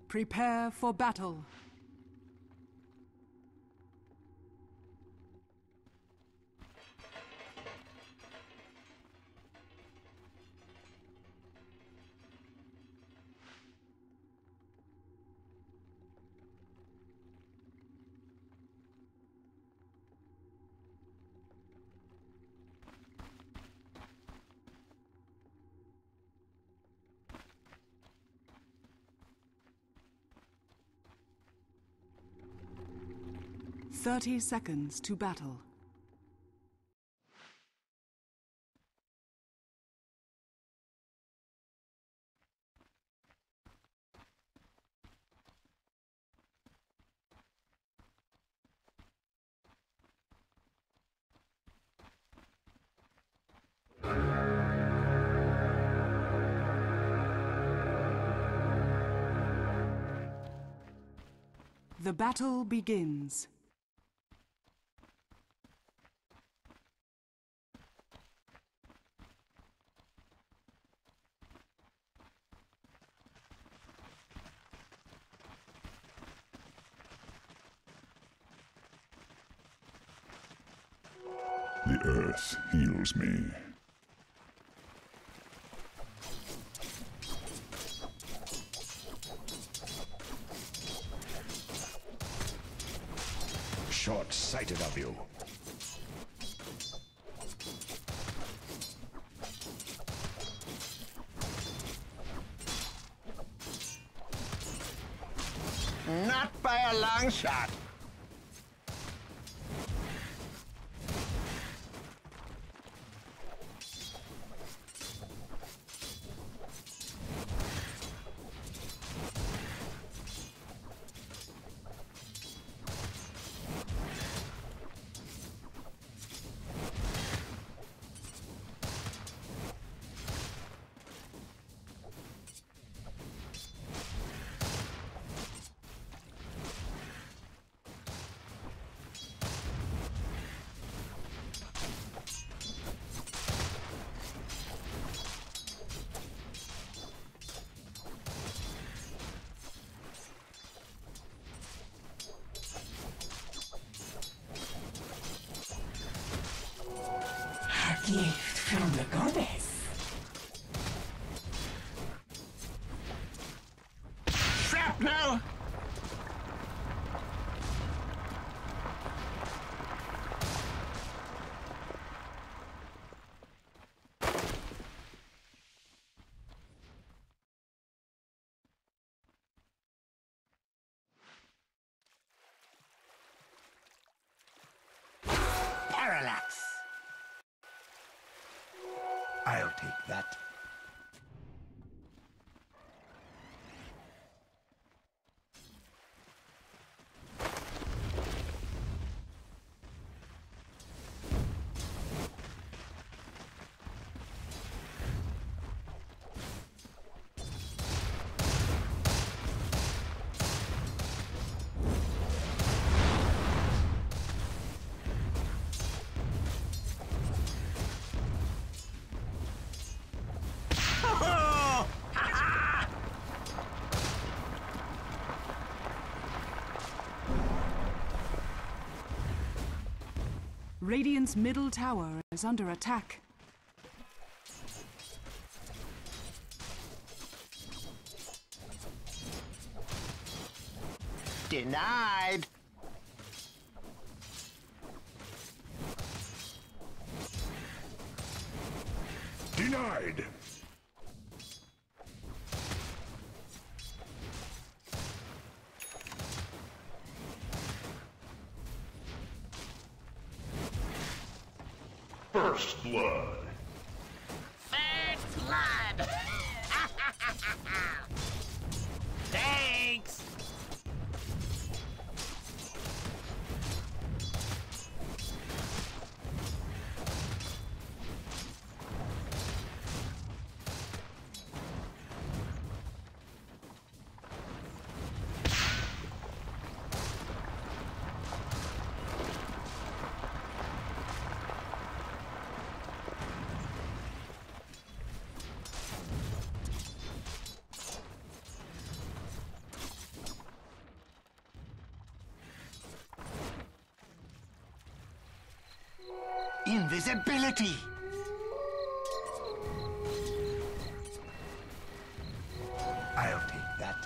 Prepare for battle. "30 seconds to battle. The battle begins. The earth heals me. Short-sighted of you. Not by a long shot. Gift from the goddess. Shrapnel! Parallax! I'll take that. Radiant's middle tower is under attack. Denied! Denied! First blood. First blood! Thanks! Invisibility! I'll take that.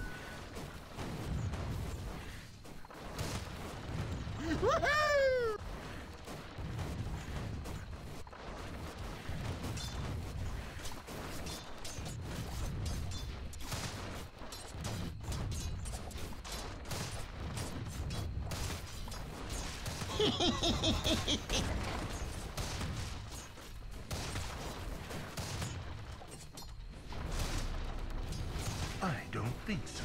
Woohoo! I don't think so.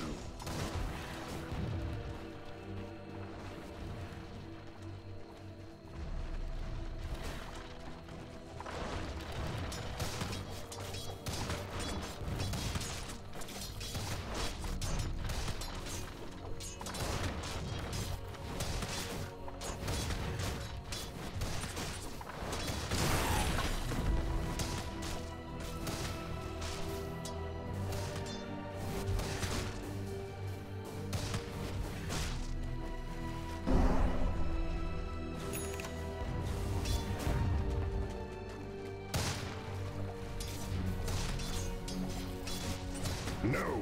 No.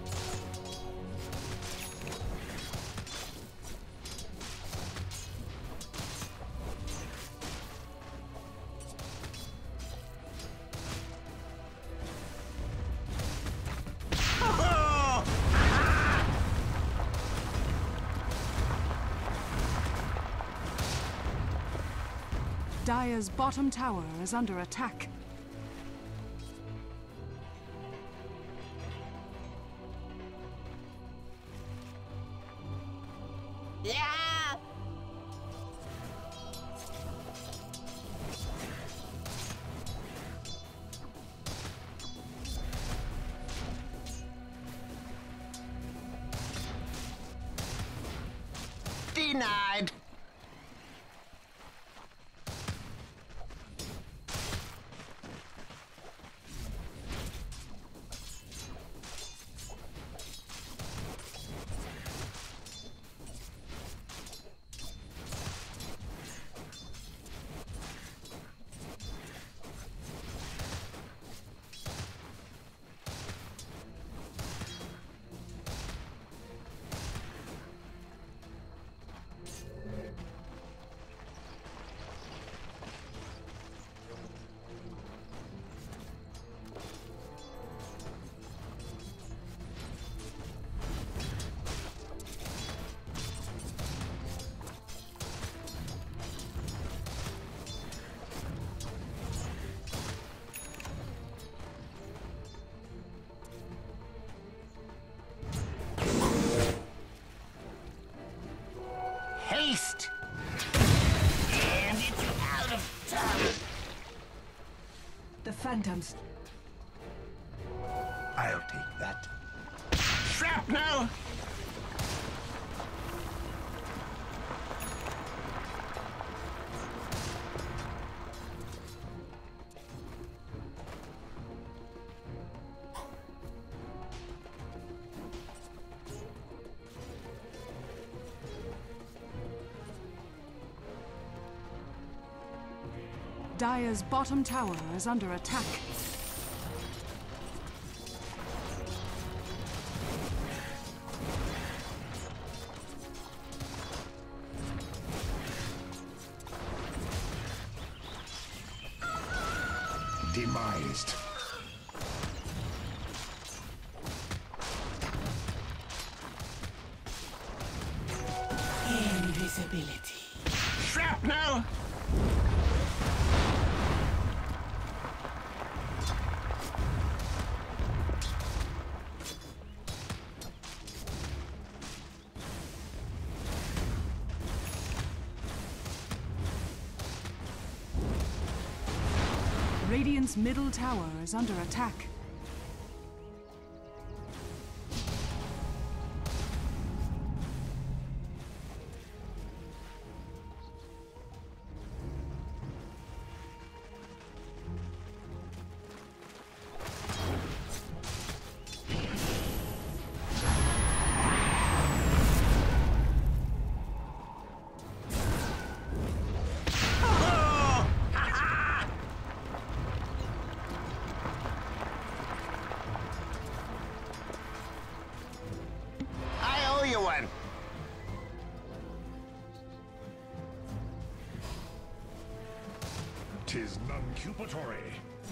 Dire's bottom tower is under attack. Yeah! Denied! Haste! And it's out of time! The phantoms. I'll take that. Shrapnel! Dire's bottom tower is under attack. Demised. Invisibility. Shrapnel! Radiant's middle tower is under attack. 'Tis non-cupatory.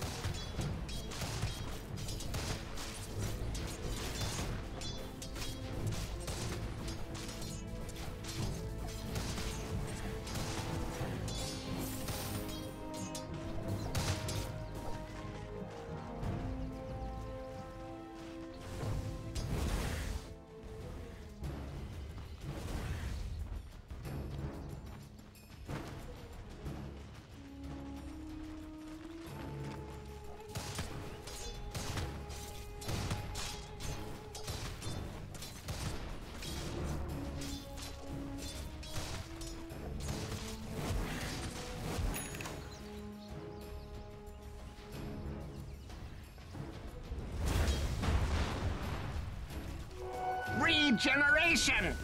Regeneration!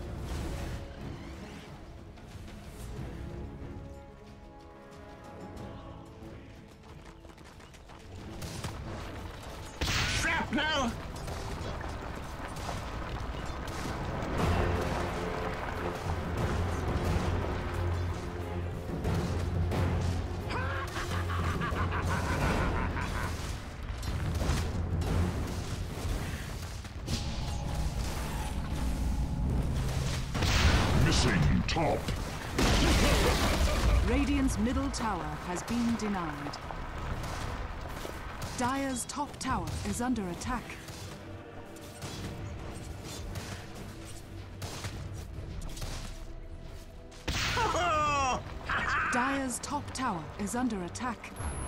Shrapnel! Missing top. Radiant's middle tower has been denied. Dire's top tower is under attack. Dire's top tower is under attack.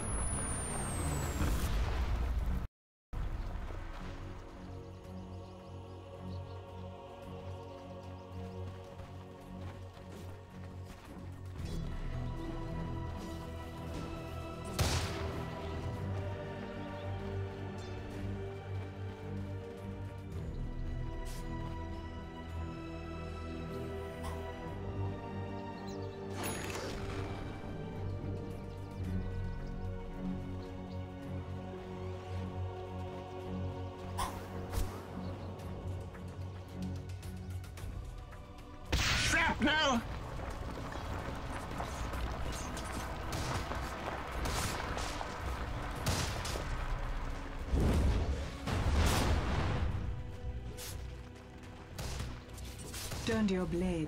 Shrapnel! Turned your blade.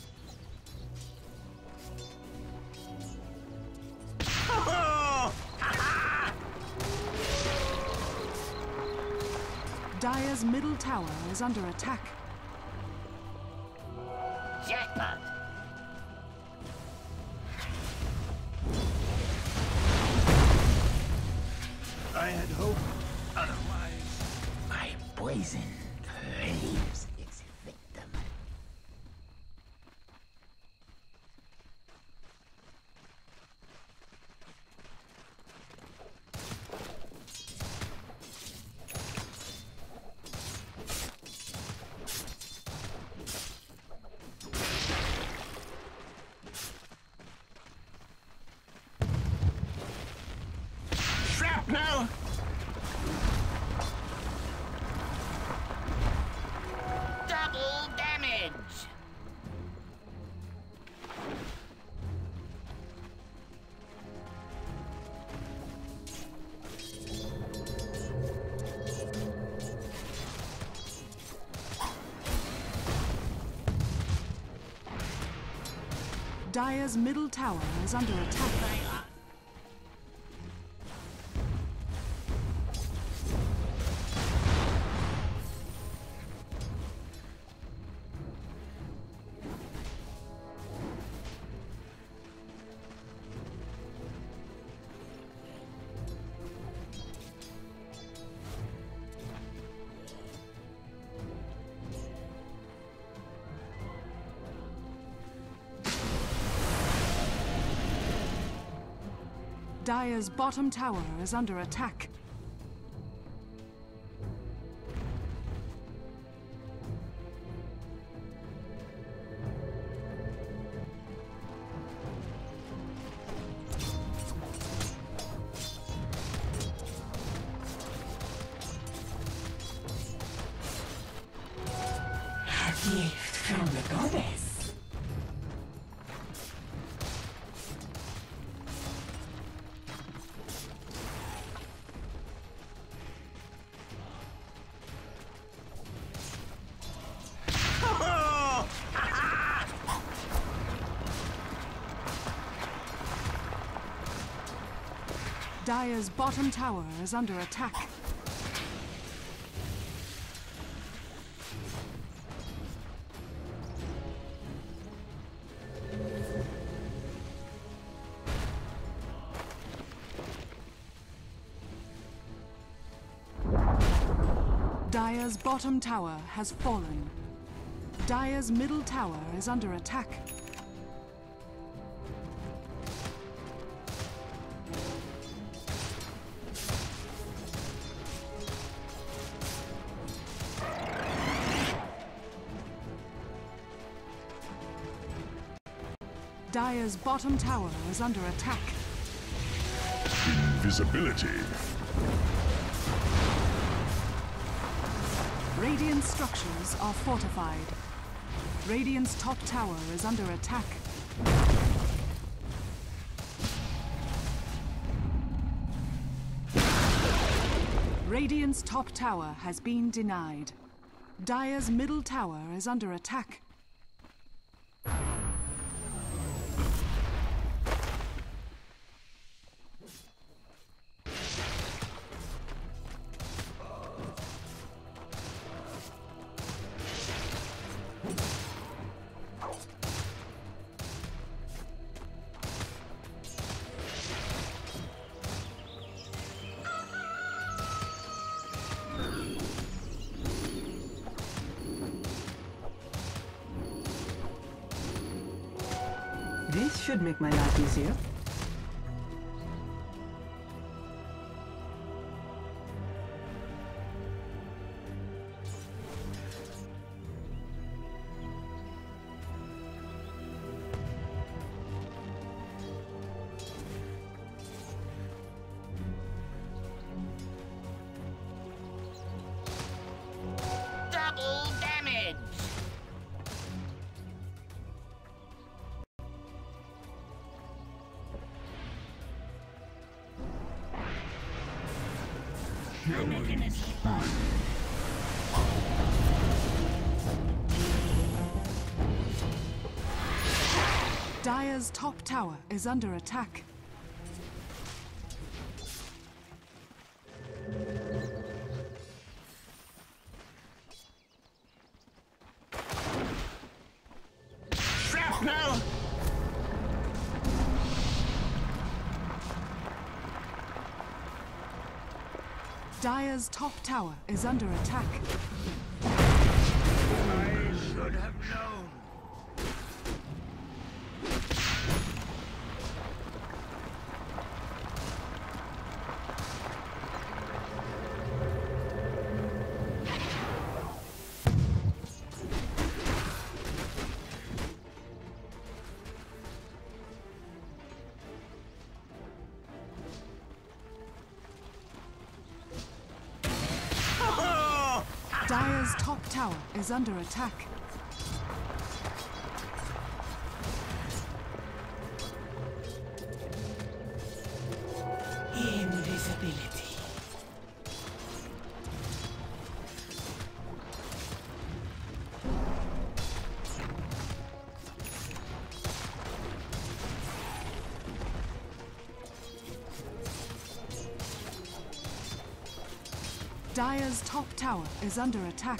Dire's middle tower is under attack. Jackpot! I had hoped otherwise. My poison claims its victim. Shrapnel! Double damage! Dire's middle tower is under attack. Dire's bottom tower is under attack. Gift from the goddess. Dire's bottom tower is under attack. Dire's bottom tower has fallen. Dire's middle tower is under attack. Dire's bottom tower is under attack. Invisibility. Radiant structures are fortified. Radiant's top tower is under attack. Radiant's top tower has been denied. Dire's middle tower is under attack. This should make my life easier. Double damage! I'm not gonna keep up. Dire's top tower is under attack. Shrapnel! Dire's top tower is under attack. I should have known. Dire's top tower is under attack. Invisibility. Dire's top tower is under attack.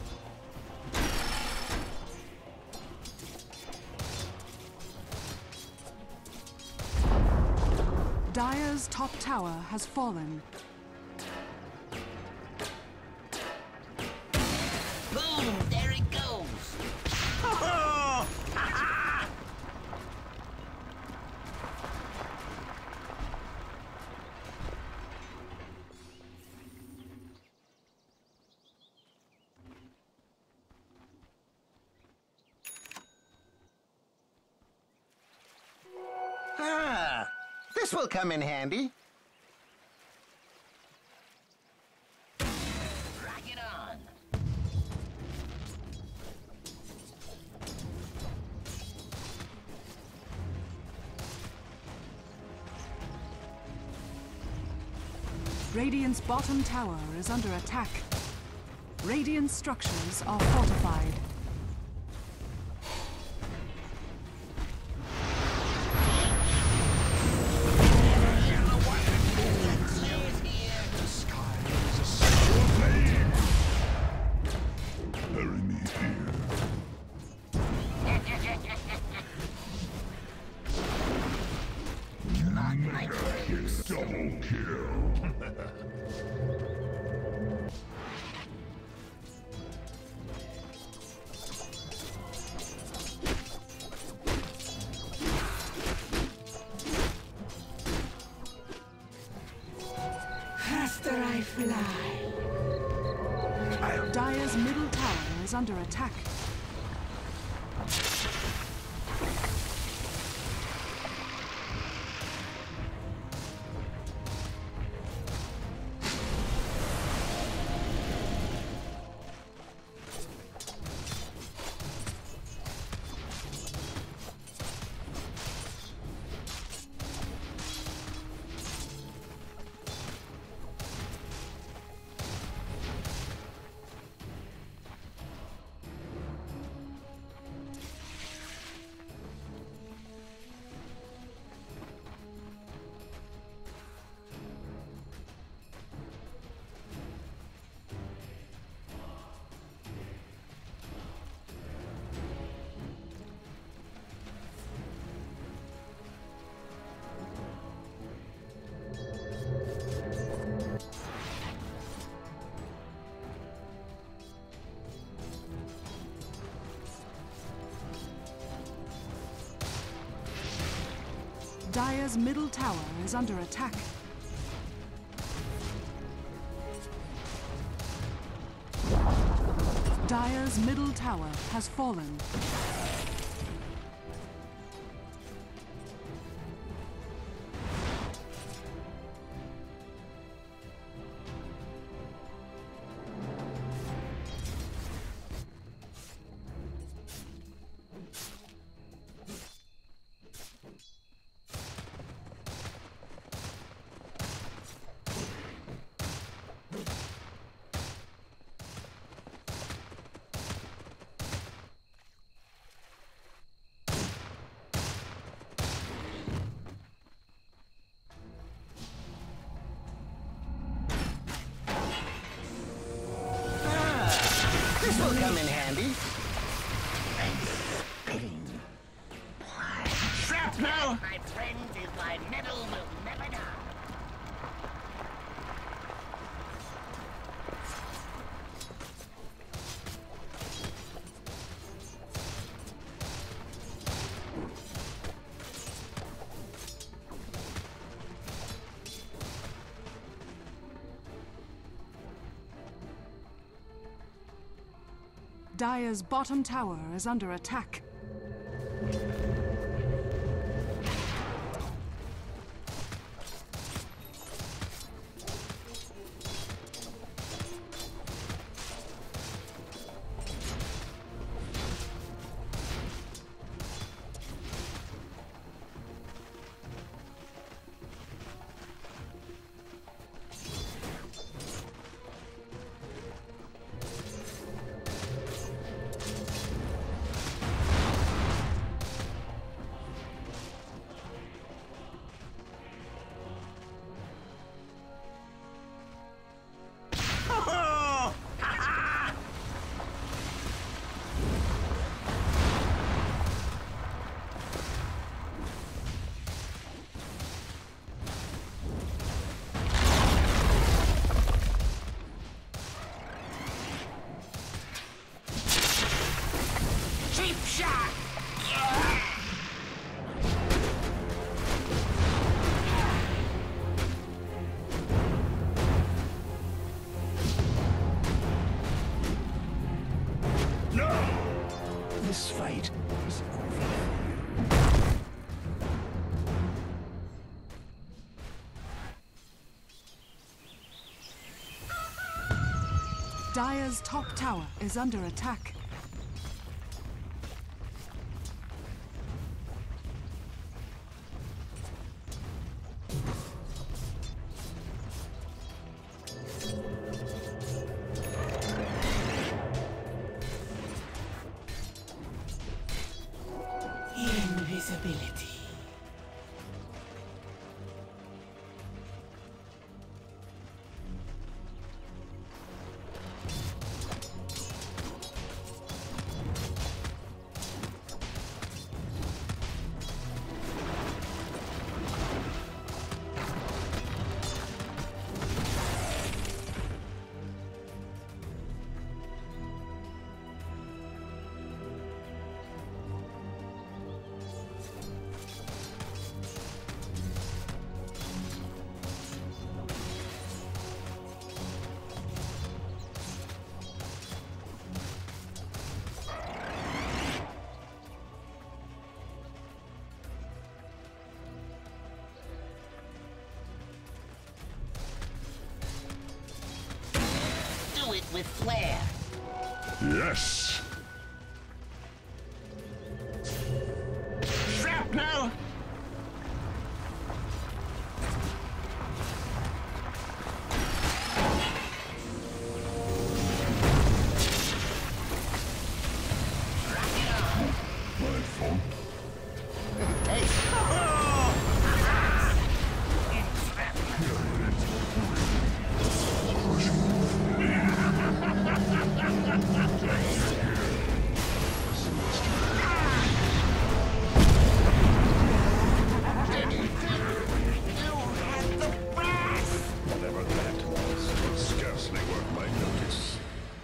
Dire's top tower has fallen. Boom! There it goes! Ah, this will come in handy. Rock it on! Radiant's bottom tower is under attack. Radiant structures are fortified. Triple kill. Faster I fly. Dire's middle tower is under attack. Dire's middle tower is under attack. Dire's middle tower has fallen. This will come in handy. Shrapnel! My friends, is my medal will never die. Dire's bottom tower is under attack. Cheap shot! This fight is over. Dire's top tower is under attack. Invisibility. with flair. Yes. Shrapnel! My fault. Whatever that was, was scarcely worth my notice.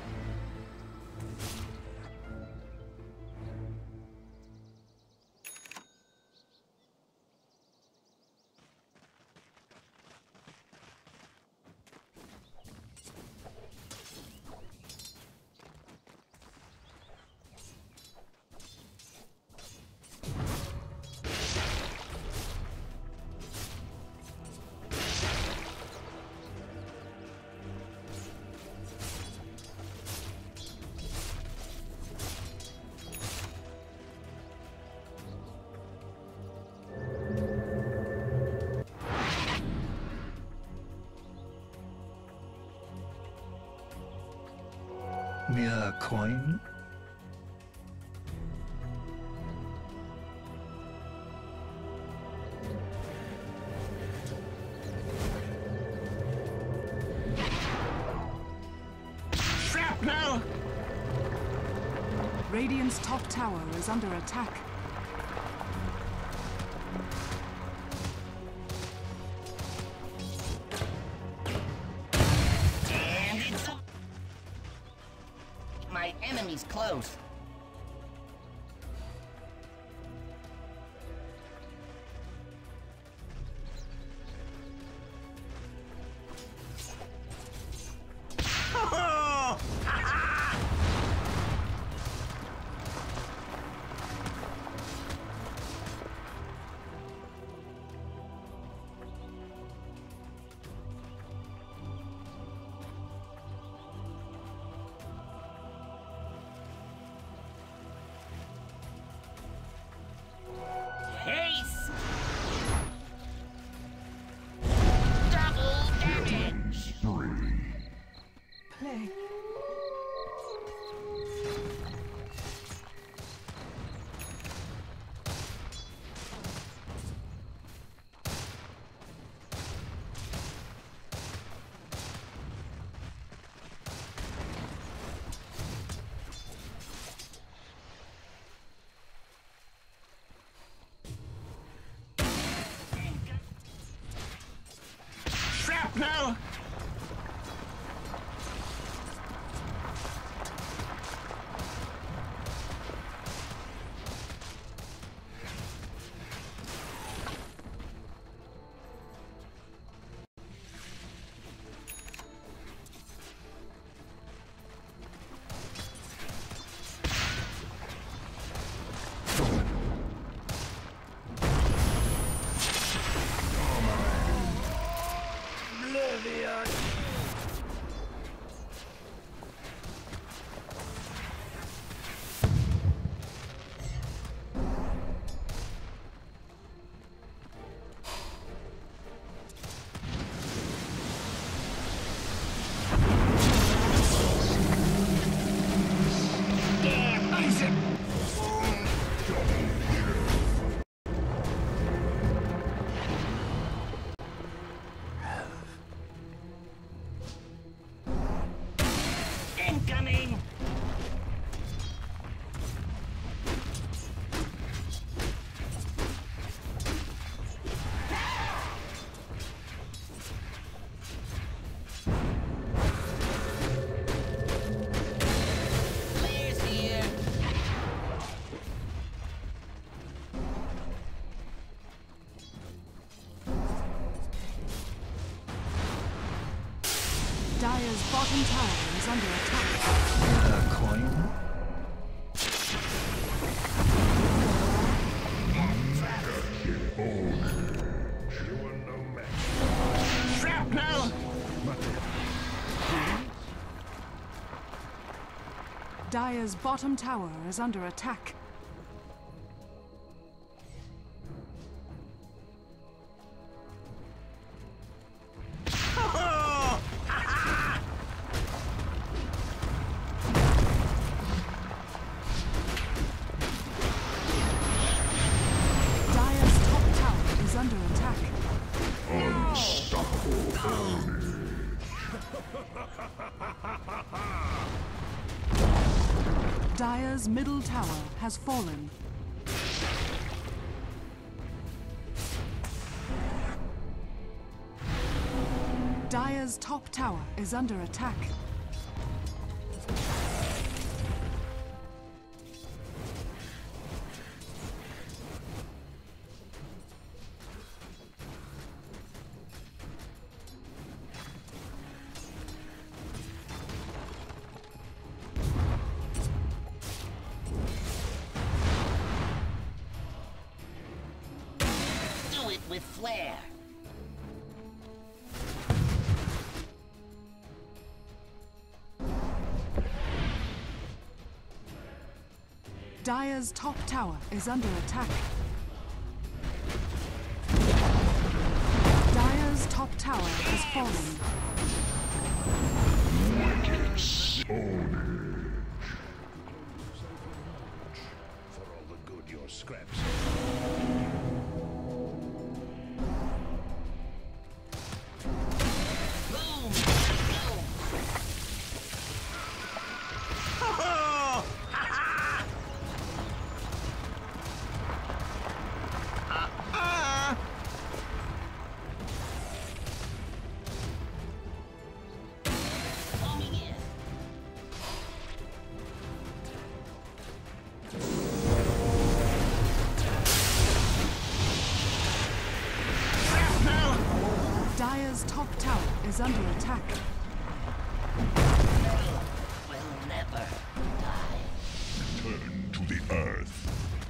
Mere coin? Shrapnel! Radiant's top tower is under attack. And it's up. My enemy's close. Haste! Double damage! Play. Shrapnel! Incoming! Flares here! Dire's bottom tower is under attack. Mere coin? You are no match. Shrapnel! Dire's bottom tower is under attack. Dire's top tower is under attack. Dire's middle tower has fallen. Dire's top tower is under attack. Do it with flair. Dire's top tower is under attack. Dire's top tower has fallen. For all the good your scraps. Boom! Coming in. Dire's top tower is under attack. Will never die. Turn to the earth.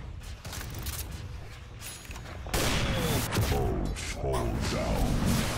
All fall down.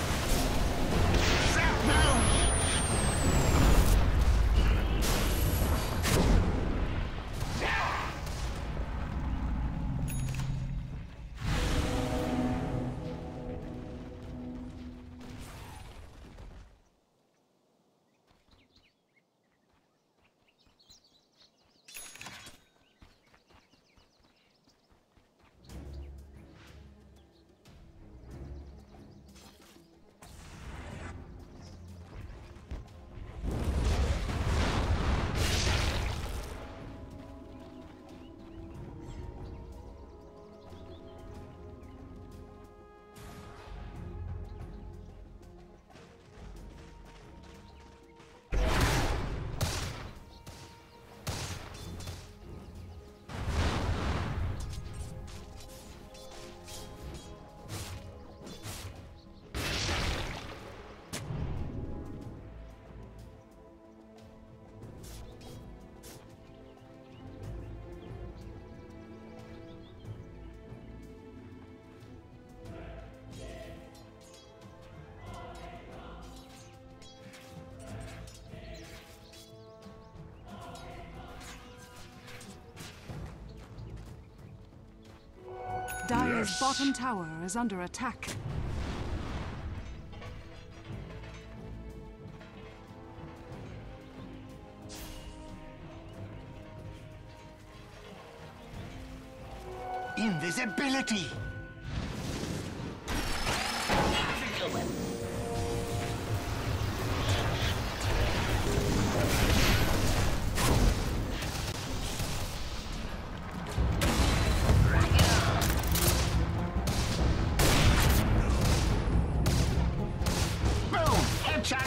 Dire's bottom tower is under attack. Invisibility! Boom! Headshot!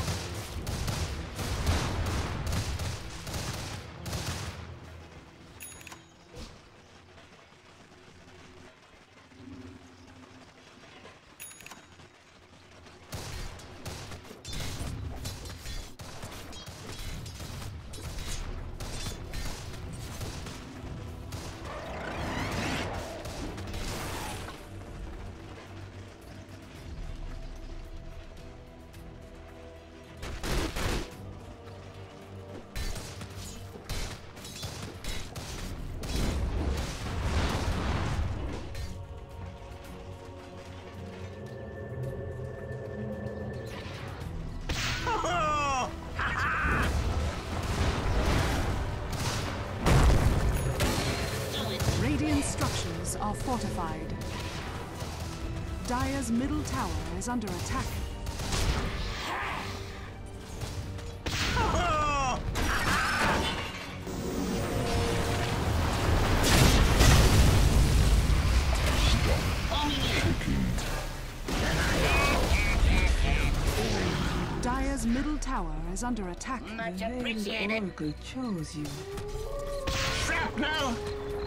fortified. Dire's middle tower is under attack. Dire's middle tower is under attack. Much The appreciated. Oracle chose you. Shrapnel!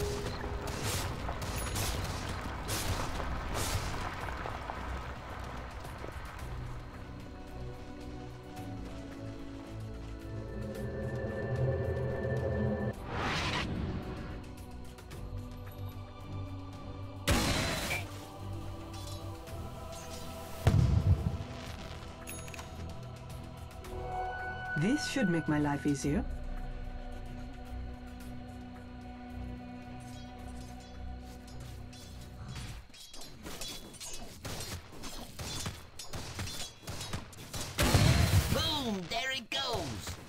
This should make my life easier. Boom! There it goes.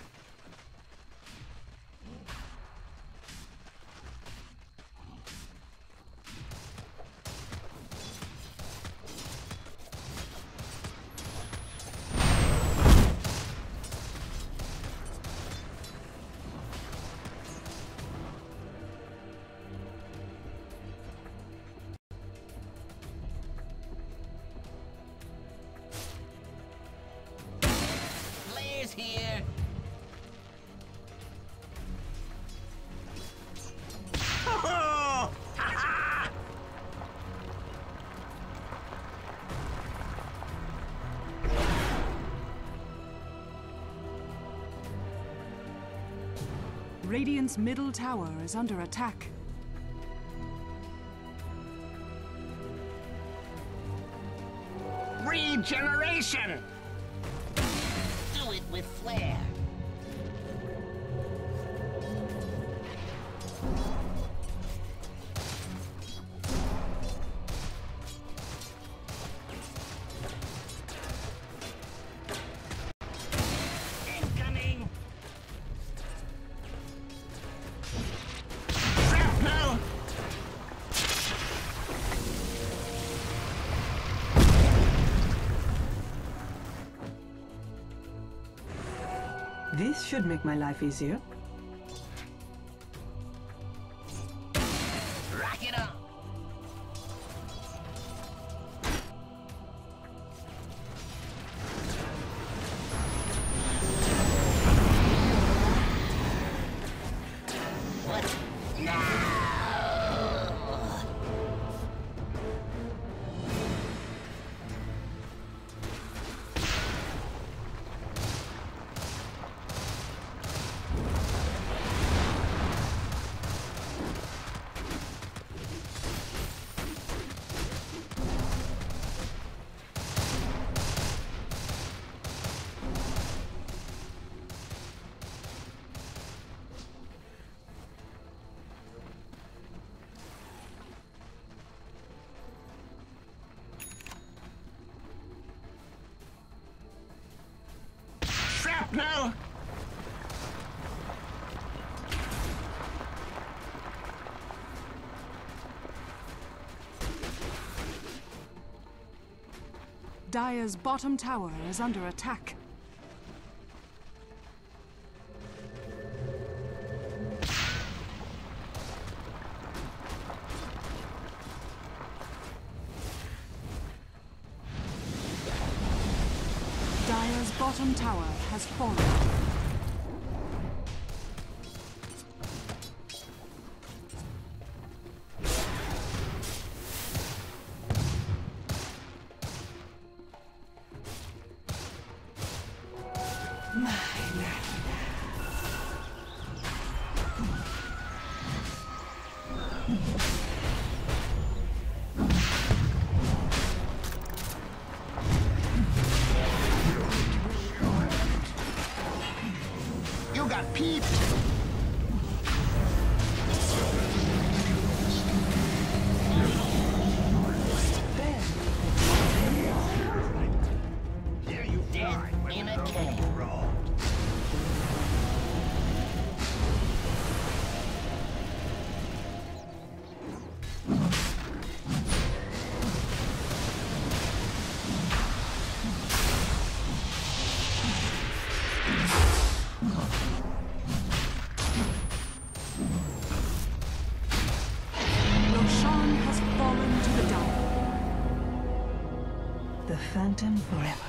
Blair's here. Radiant's middle tower is under attack. Regeneration! Do it with flair. Incoming. Shrapnel! This should make my life easier. Rock it on. What? No! Shrapnel! Dire's bottom tower is under attack. Dire's bottom tower has fallen. You got peeped! Here you Death in a cave. phantom forever.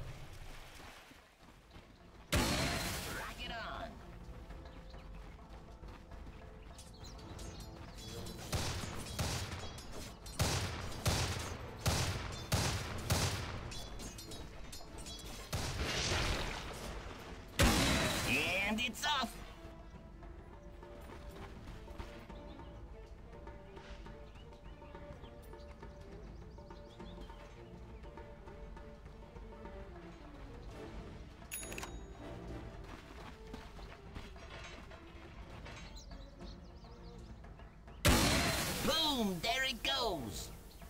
Rock it on. And it's off. Boom, there it goes.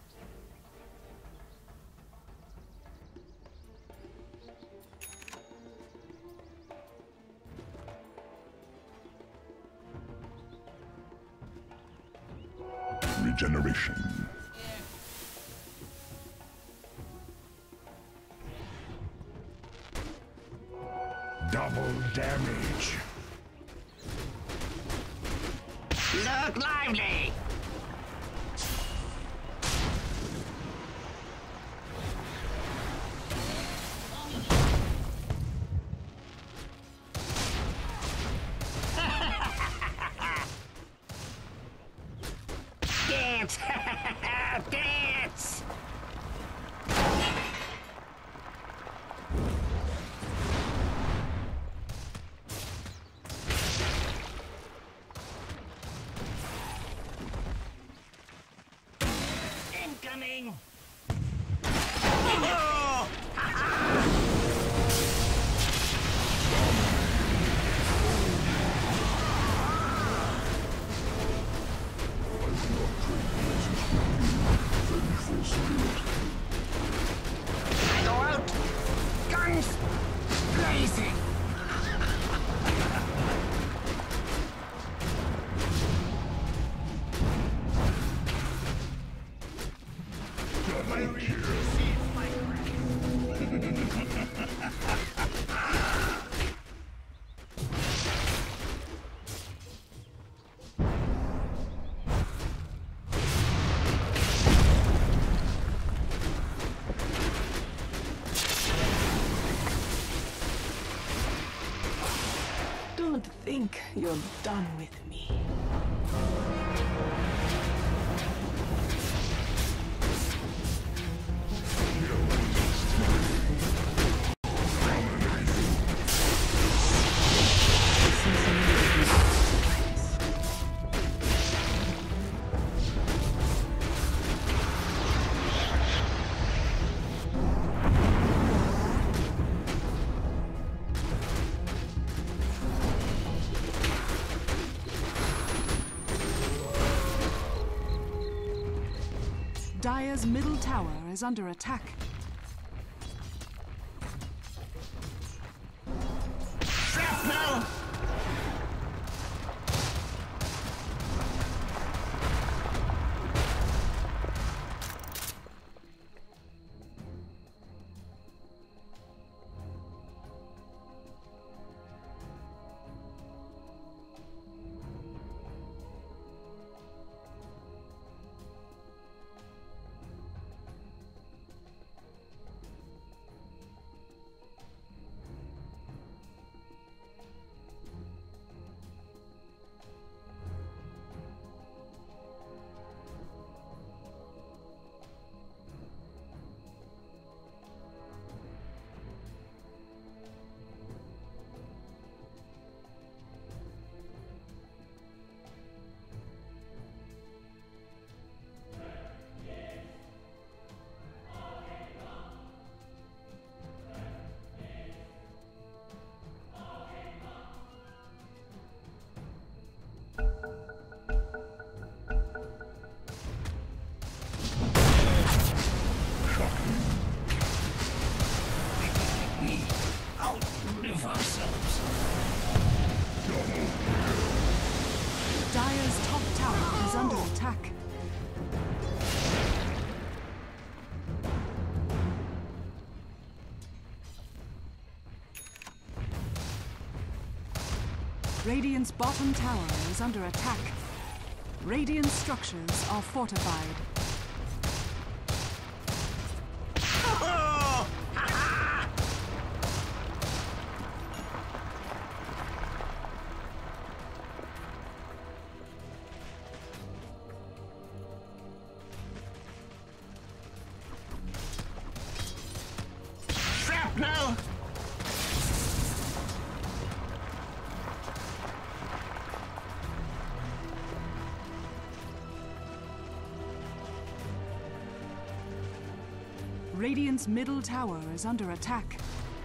Regeneration. Double damage. Look lively. Dance! Dance! Incoming. I go out. Guns blazing. Don't think you're done with me. Dire's middle tower is under attack. Shrapnel! Outlive ourselves. Dire's top tower is under attack. Radiant's bottom tower is under attack. Radiant structures are fortified. Radiant's middle tower is under attack.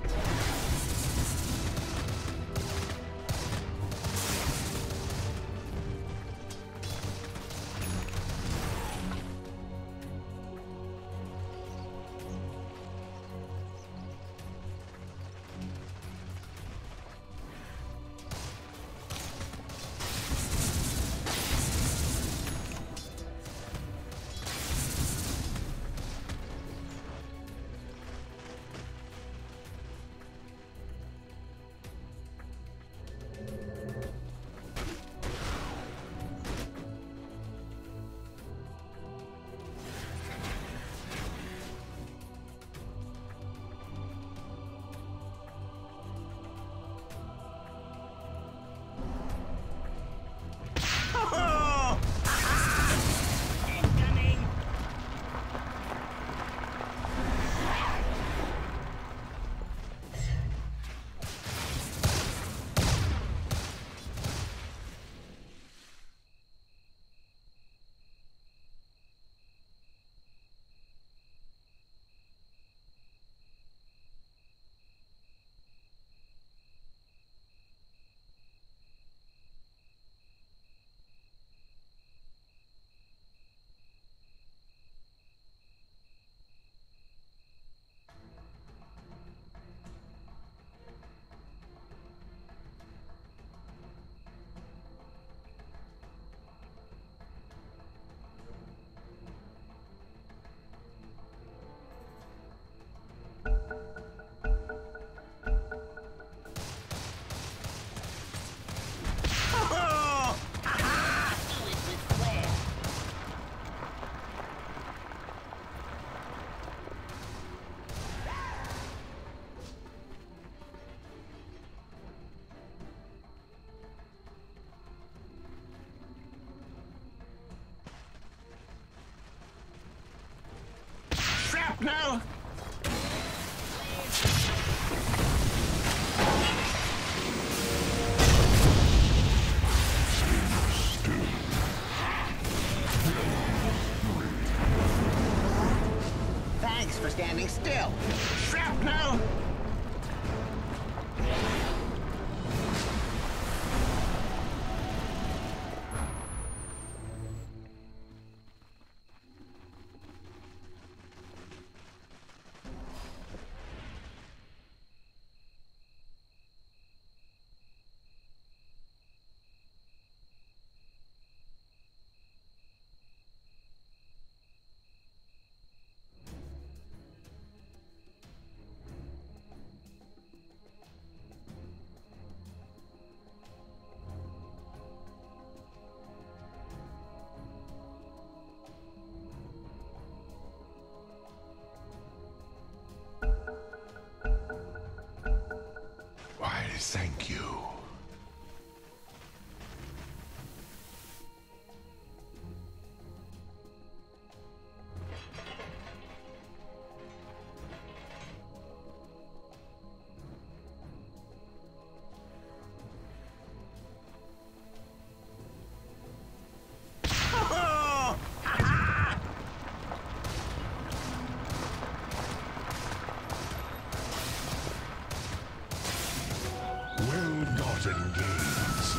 Shrapnel! Thanks for standing still. Shrapnel! Why, thank you. Well-gotten gains.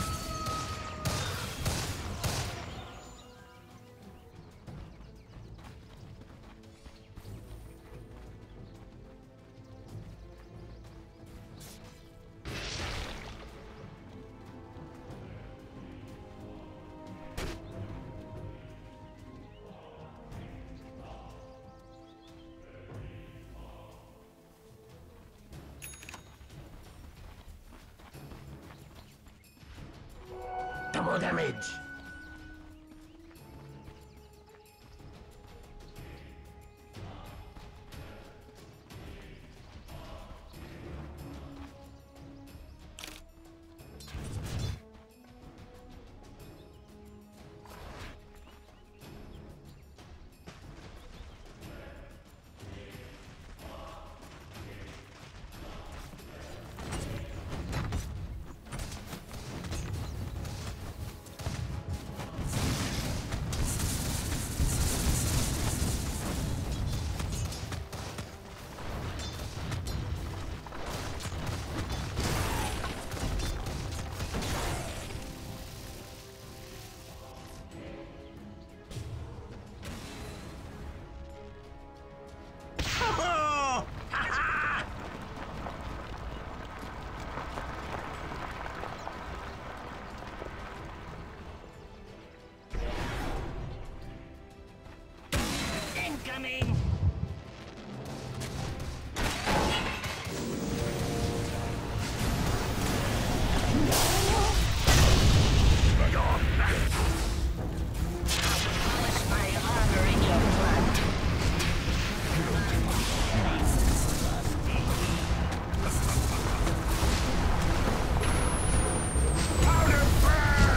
Double damage! Polish my armor in your blood. Powder burn!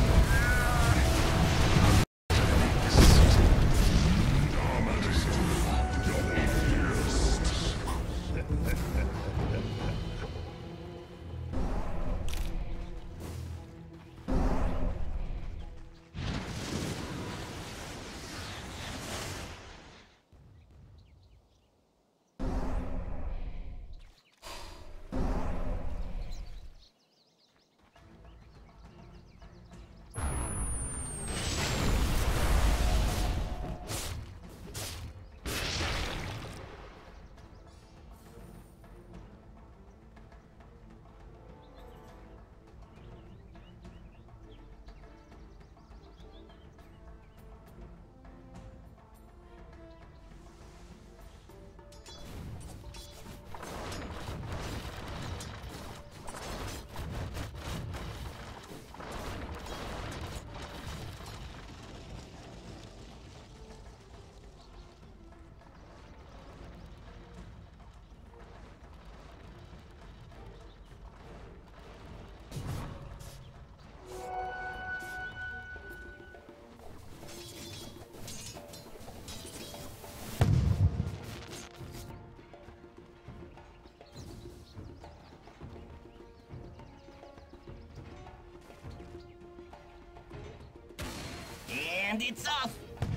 And it's off!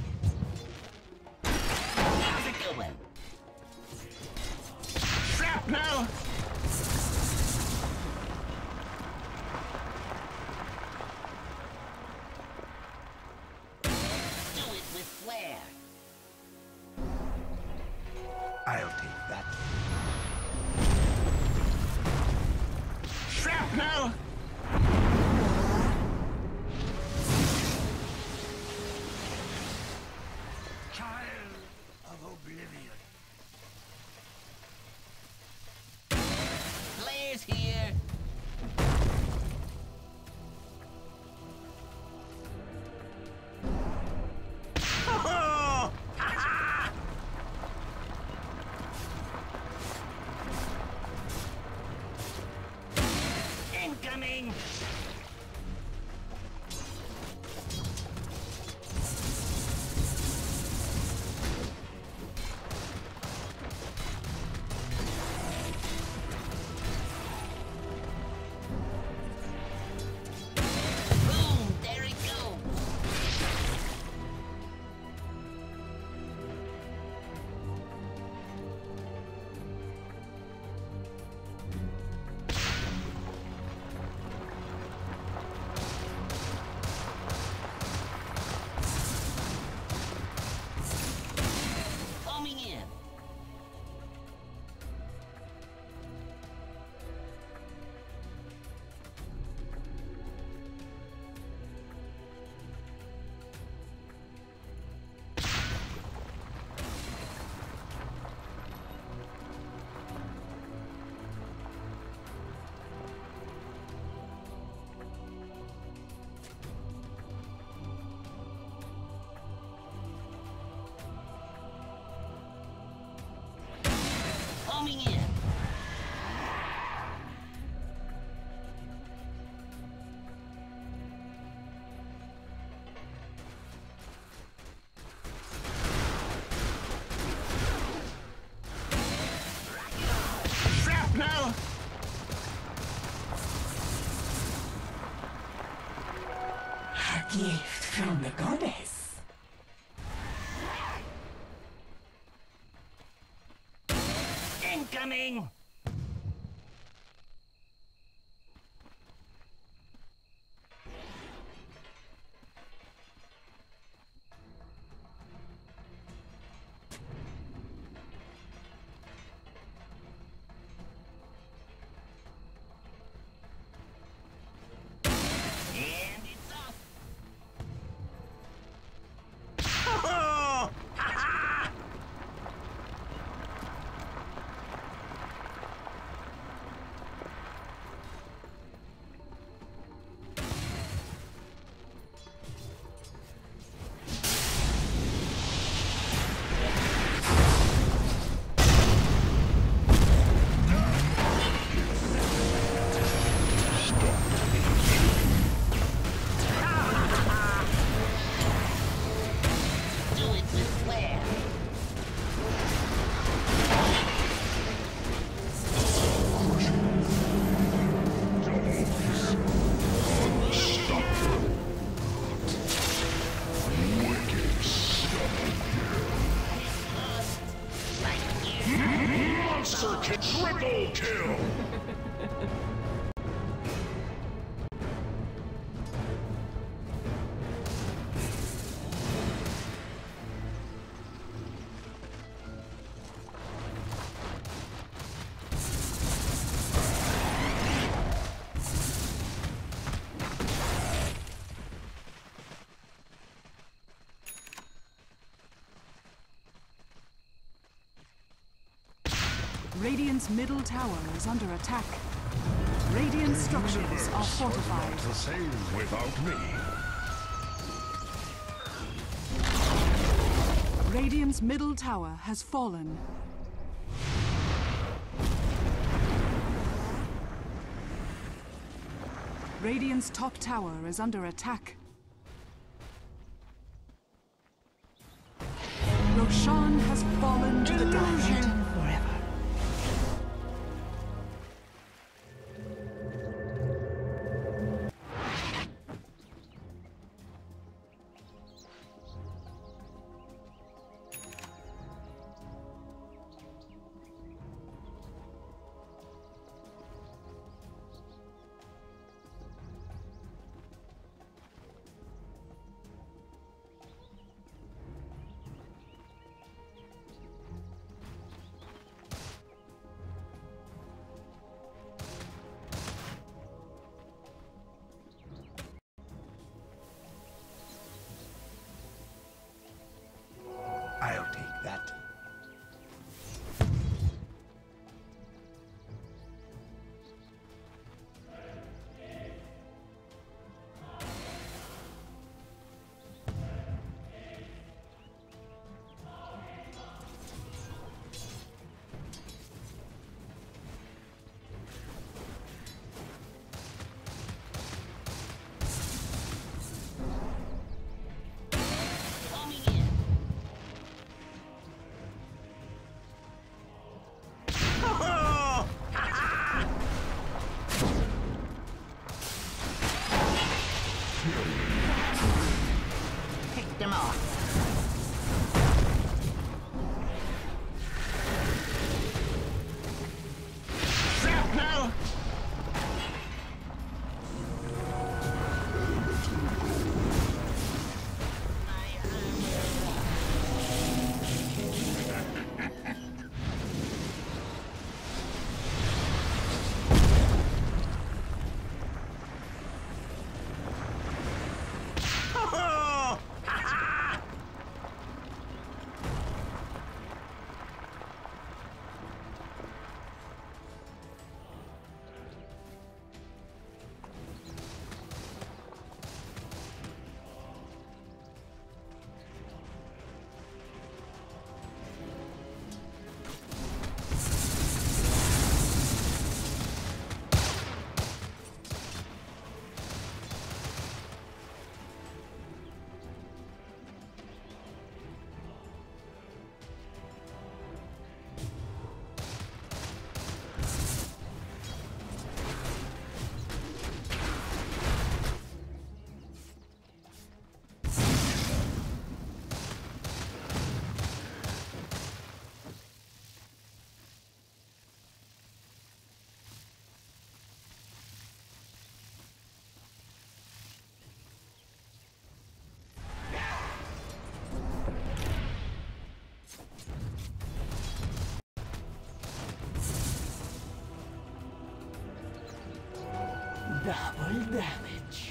How's it going? Shrapnel! Do it with flair. I'll take that. Shrapnel! Child of Oblivion. Flair's here. Oh! Incoming! Boom! There it goes! Homing in. Homing in. Shrapnel! A gift from the goddess. Incoming! And it's off! Radiant's middle tower is under attack. Radiant structures are fortified. Not the same without me. Radiant's middle tower has fallen. Radiant's top tower is under attack. Roshan has fallen to the ground. Forever. I'll take that. Coming in. Pick them off. Shrapnel! Double damage.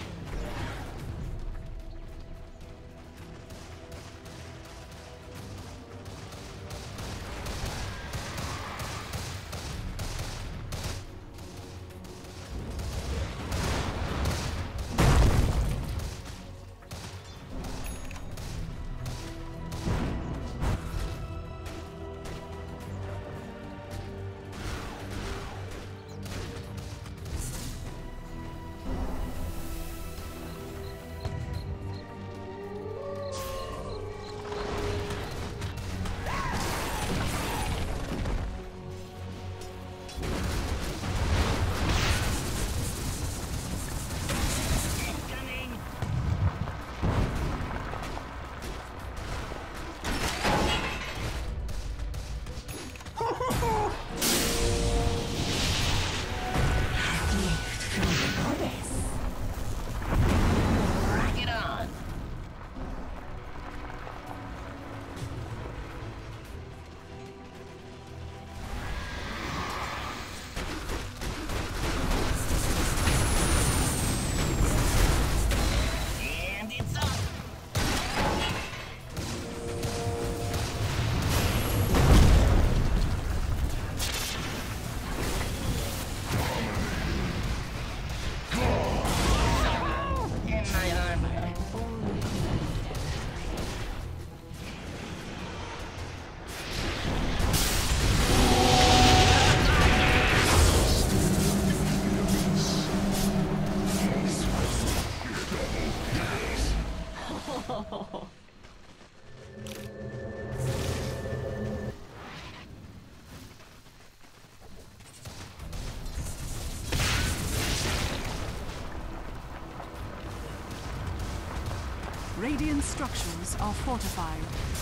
Radiant structures are fortified.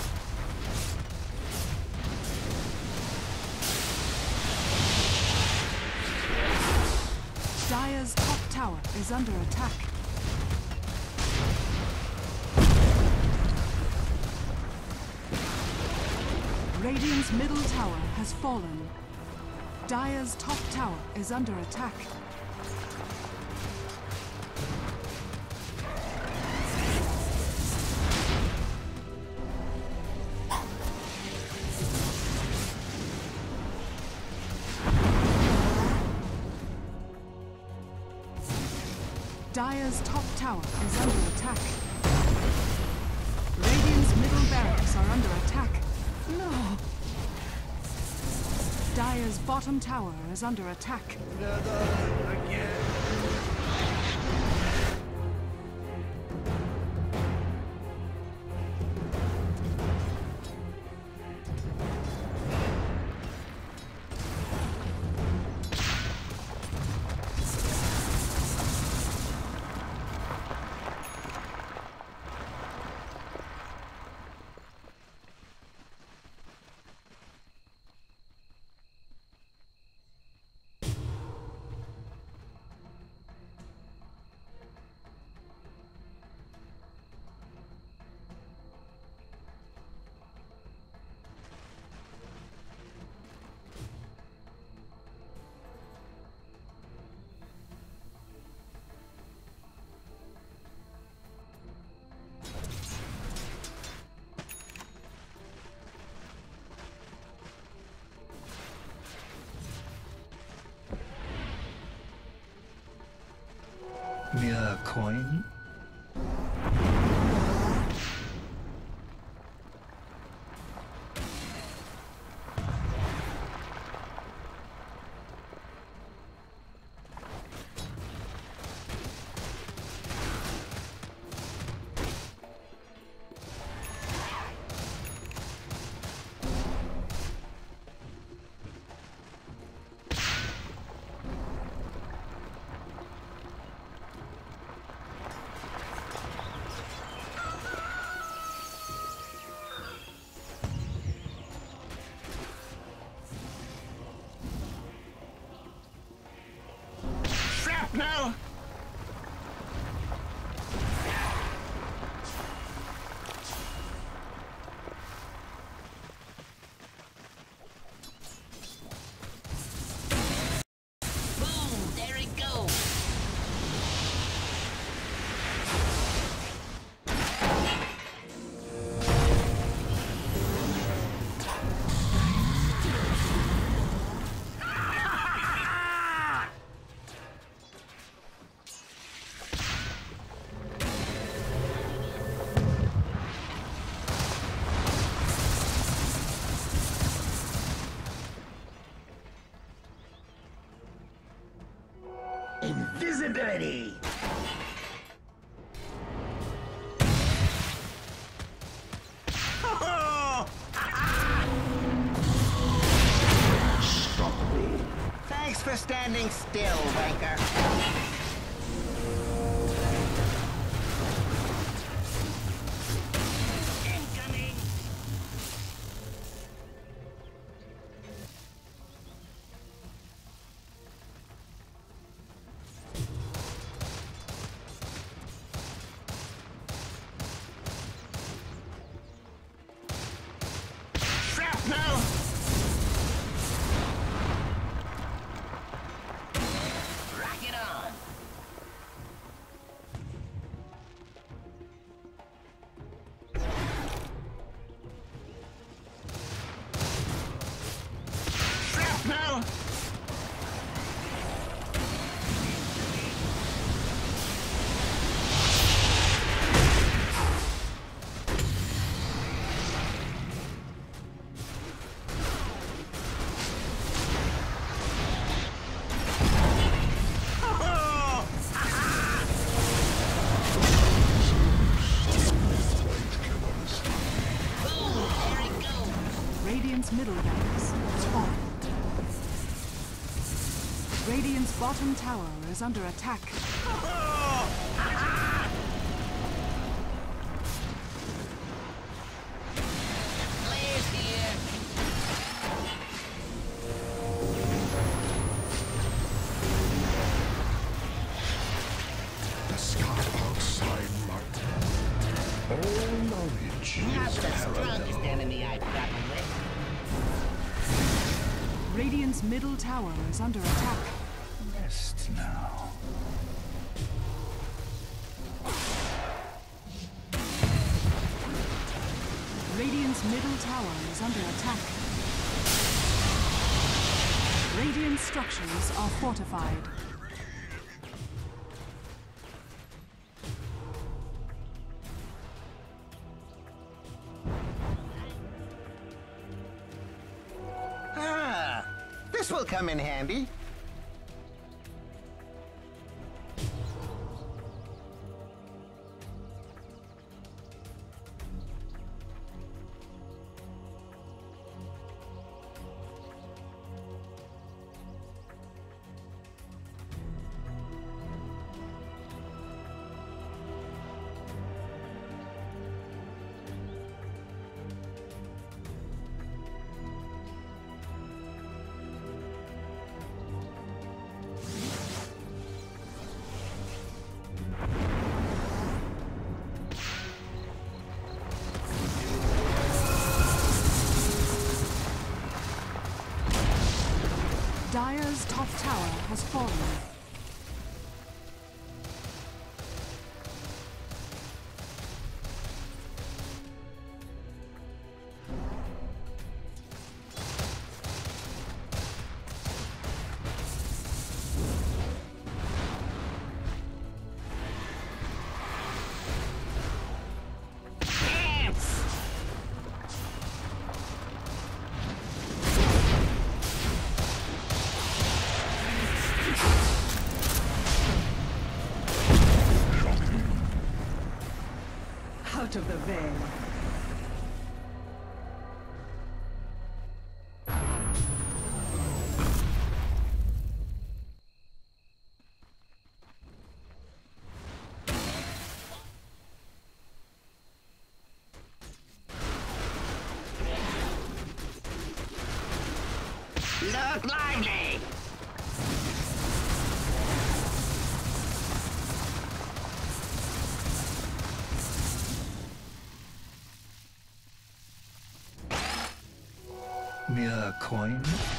Dire's top tower is under attack. Radiant's middle tower has fallen. Dire's top tower is under attack. Dire's top tower is under attack. Radiant's middle barracks are under attack. No! Dire's bottom tower is under attack. Mere coin? Now! Boom! There it goes! Invisibility! Thanks for standing still, Banker. Incoming! Shrapnel! Rock it on! Shrapnel! Boom! There it goes! Radiant's middle barracks has fallen. Radiant's bottom tower is under attack. Not the strongest enemy I've battled with. Radiant's middle tower is under attack. Rest now. Radiant's middle tower is under attack. Radiant structures are fortified. Ah, this will come in handy. Dire's top tower has fallen. Out of the veil. Look lively! Mere coin?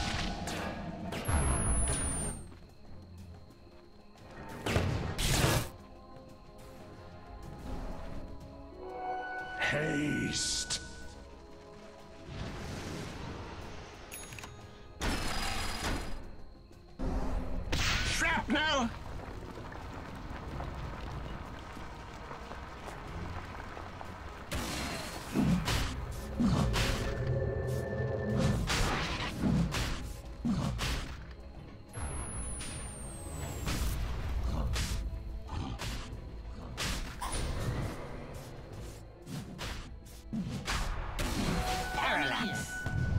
Haste. Shrapnel! Parallax!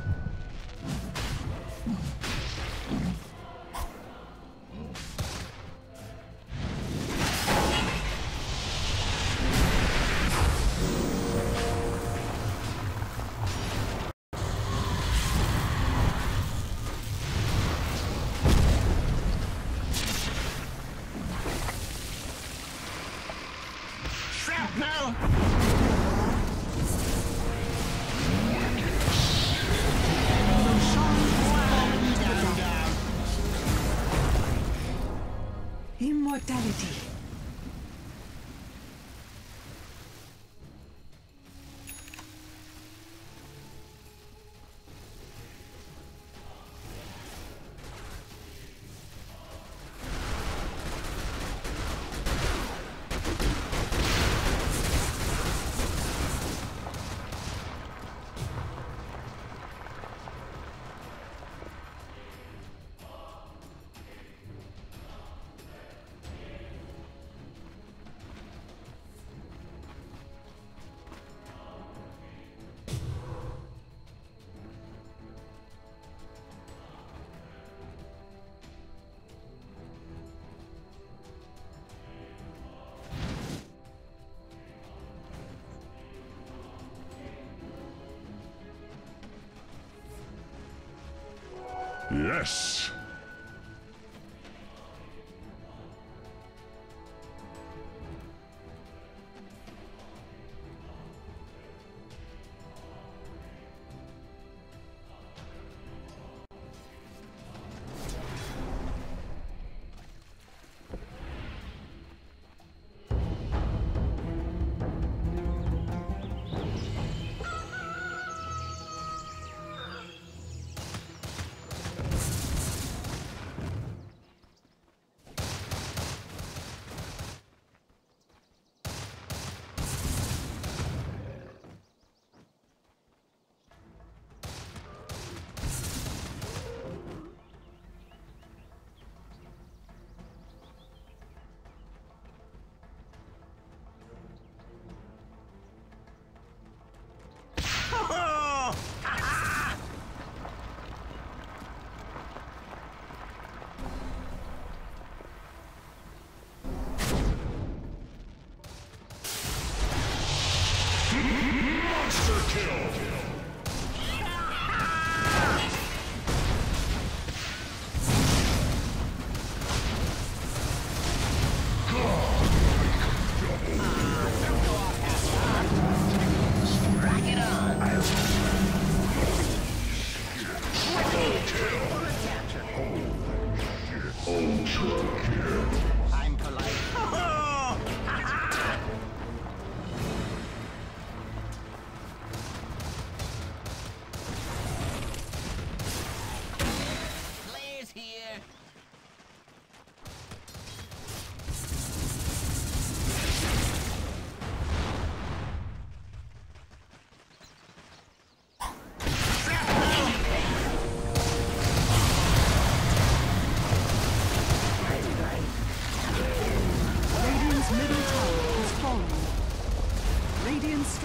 Shrapnel! Immortality. Yes.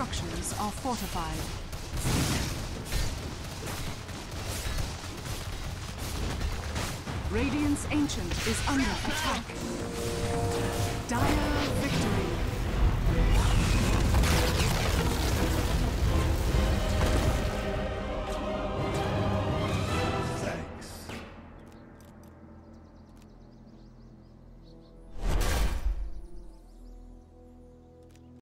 structures are fortified. Radiant's Ancient is under attack. Dire